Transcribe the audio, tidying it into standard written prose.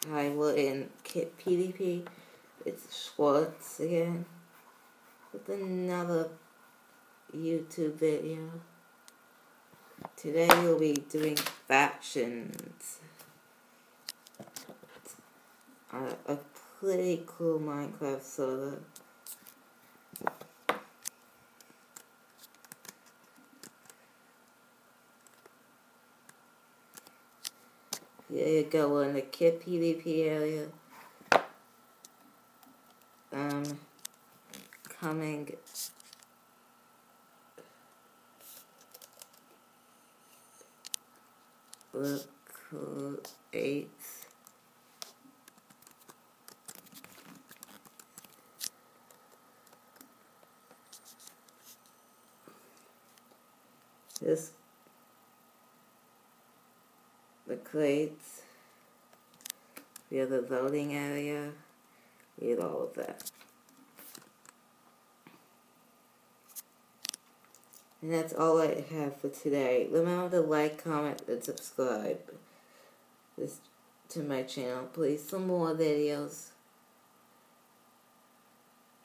Hi, we're in Kit PvP. It's Schwartz again with another YouTube video. Today we'll be doing factions. A pretty cool Minecraft server. Here you go, we're in the Kit PvP area. Coming look 8. This the crates. We have the voting area. We have all of that. And that's all I have for today. Remember to like, comment, and subscribe to my channel, please, for more videos.